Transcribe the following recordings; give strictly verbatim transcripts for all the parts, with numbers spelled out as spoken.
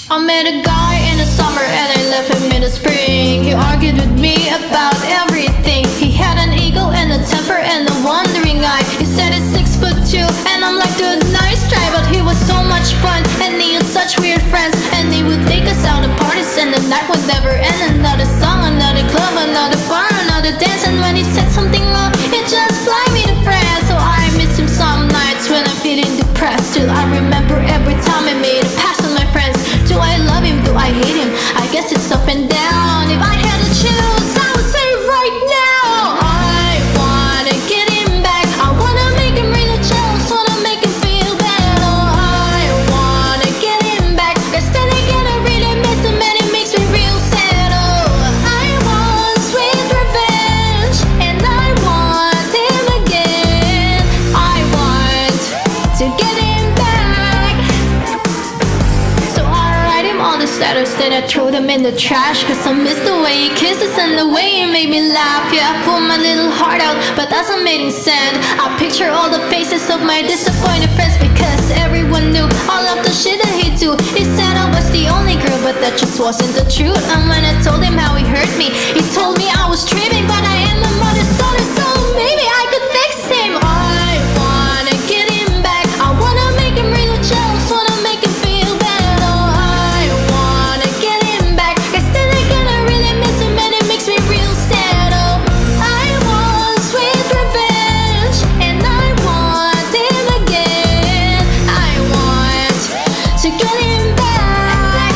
I met a guy in the summer and I left him in the spring. He argued with me about everything. He had an ego and a temper and a wandering eye. He said he's six foot two and I'm like, dude, nice try. But he was so much fun and he had such weird friends. And he would take us out to parties and the night would never end. Another song, another club, another bar, another dance. And when he said something wrong, it just fly me to France. So I miss him some nights when I'm feeling depressed. Still I remember every time I made a pass with my friends. Do I love him? Do I hate him? I guess it's up and down. If I had to choose, I would say right now, I wanna get him back. I wanna make him really jealous, wanna make him feel bad. Oh, I wanna get him back, cause then again I really miss him and it makes me real sad. Oh, I want sweet revenge and I want him again. I want to get him back. So I write him all the letters, then I throw them in the trash. Cause I miss the way he kisses and the way he made me laugh. Yeah, I pull my little heart out, but that's not making sense. I picture all the faces of my disappointed friends, because everyone knew all of the shit that he do. He said I was the only girl, but that just wasn't the truth. And when I told him how he hurt me, he told me I was tripping, but I am a mother's daughter, so maybe I could fix him. I wanna get him back. I wanna make him really jealous, wanna make him feel bad. Oh, I wanna get him back, cause then again I really miss him and it makes me real sad. Oh, I want sweet revenge and I want him again. I want to get him back.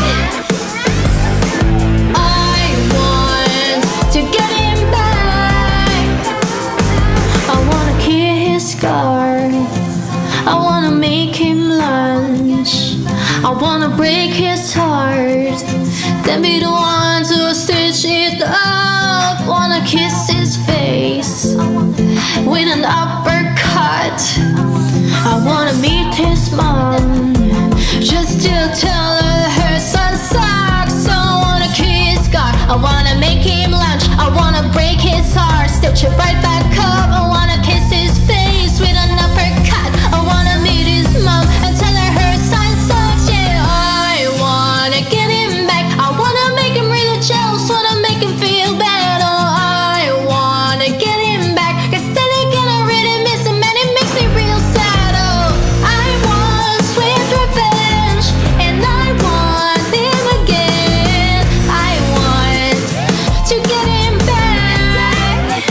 I want to get him back. I wanna kill his scar, I wanna make him lunch, I wanna break his heart, then be the one to stitch it up. Wanna kiss his face with an uppercut. I wanna meet his mom just to tell her her son sucks. So I wanna kiss God, I wanna make him lunch, I wanna break his heart, stitch it right back up. I wanna kiss his face with an uppercut. I wanna meet his mom and tell her her son sucks. Yeah, I wanna get him back. I wanna make him really jealous, wanna make him feel bad. Oh, I wanna get him back, cause then again I really miss him and it makes me real sad. Oh, I want sweet revenge and I want him again. I want to get him back.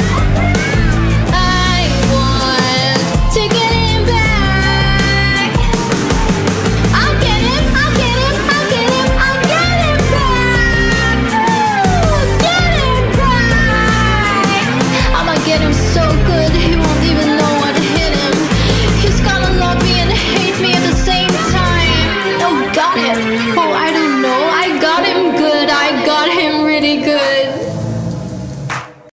I want to get him back. I'll get him, I'll get him, I'll get him, I'll get him back. Oh, get him back. I'ma get him so good he won't even know what hit him. He's gonna love me and hate me at the same time. Oh, got it. Oh, I